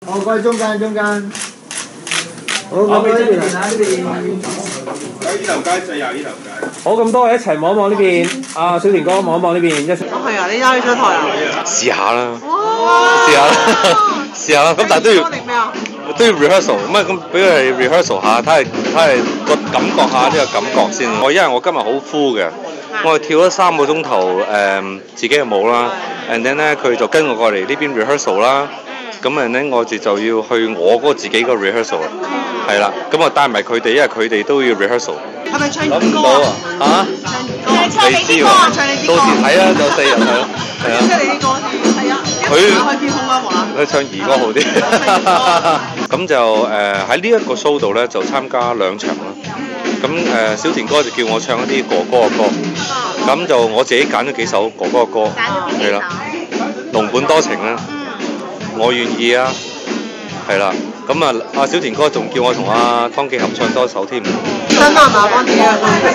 我過去中間。好，咁呢邊啊，呢邊。 喺呢頭街仔啊，呢頭街。 好，咁多位一齊望一望呢邊，小田哥望一望呢邊，一齊。 係啊，你拉佢出台啊？ 試下啦，試下啦，咁但係都要 rehearsal， 咁俾佢係 rehearsal 下，睇下個感覺下呢個感覺先。因為我今日好 full 嘅，我係跳咗3個鐘頭自己嘅舞啦 ，and then 咧佢就跟我過嚟呢邊 rehearsal 啦。咁誒咧，我哋就要去我嗰個自己個 rehearsal 係啦。咁我帶埋佢哋，因為佢哋都要 rehearsal。 係咪唱兒歌啊？ 唱你啲歌啊！到時睇啦，就4日係咯，係啊。 即係你啲歌係啊。佢打開天空啊嘛。 佢唱兒歌好啲。咁就喺呢一個 show 度咧，就參加2場啦。咁小田哥就叫我唱一啲哥哥嘅歌，咁就我自己揀咗幾首哥哥嘅歌，係啦，儂本多情啦。我願意啊，係啦，咁啊小田哥仲叫我同阿湯記合唱多首添。 新啊嘛，幫自己個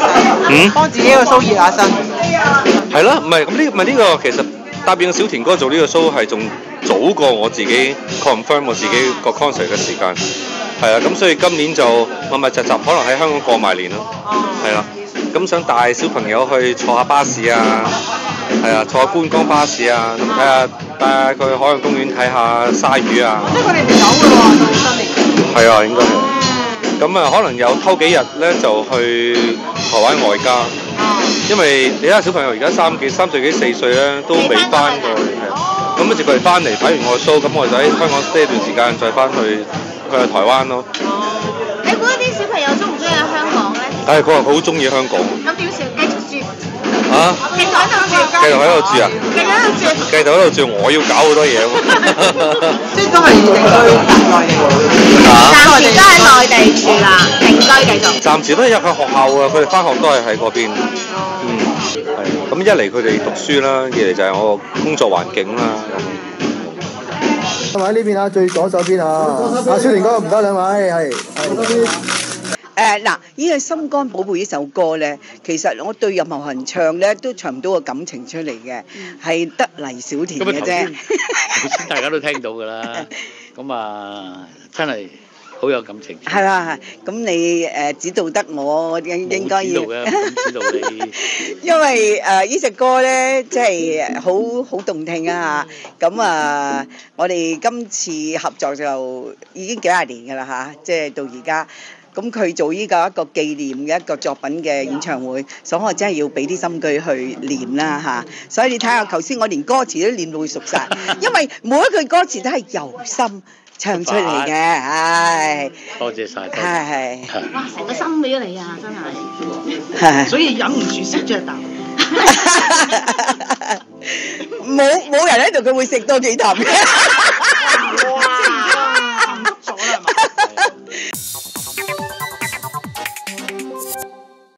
show 幫自己個 show 熱下身。 係啦，唔係咁呢個其實答應小田哥做呢個 show 係仲早過我自己 confirm 我自己個 concert 嘅時間，係啊，咁所以今年就密密集集可能喺香港過埋年咯，係啦，咁想帶小朋友去坐下巴士啊。係啊，坐下觀光巴士啊，咁睇下帶下佢海洋公園睇下鯊魚啊。 即係佢哋未走嘅喎，到新年。 係啊，應該係。咁啊，可能有偷幾日咧，就去台灣外家。因為你睇下小朋友而家3歲幾4歲咧，都未翻過嚟係。咁跟住佢哋翻嚟睇完我 show，咁我就喺香港 stay 一段時間，再翻去台灣咯。 你估啲小朋友中唔中意香港咧？ 佢話好中意香港。 咁點算？繼續住。 啊！ 繼續喺度住啊！ 繼續喺度住，我要搞好多嘢喎。 即係都係定居內地。 暫時都喺內地住啦，定居繼續。 暫時都係入去學校啊，佢哋翻學都係喺嗰邊。係。咁一嚟佢哋讀書啦，二嚟就係我個工作環境啦。 咁喺呢邊啊，最左手邊啊，小田哥唔該兩位，係。 嗱，呢個《心肝寶貝》呢首歌咧，其實我對任何人唱咧都唱唔到個感情出嚟嘅，係得黎小田嘅啫。 頭先大家都聽到㗎啦，咁啊真係好有感情。 係啦，咁你指導得我應該要。 指導你。 因為呢隻歌咧，即係好動聽啊！咁啊，我哋今次合作就已經幾廿年㗎啦嚇，即係到而家。咁佢做呢個一個紀念嘅一個作品嘅演唱會，所以我真係要俾啲心機去練啦嚇。所以你睇下，頭先我連歌詞都練到熟晒，因為每一句歌詞都係由心唱出嚟嘅，唉。 多謝晒。 係。 哇！成個心俾咗你啊，真係。 所以忍唔住食咗一啖。 冇人喺度，佢會食多幾啖嘅。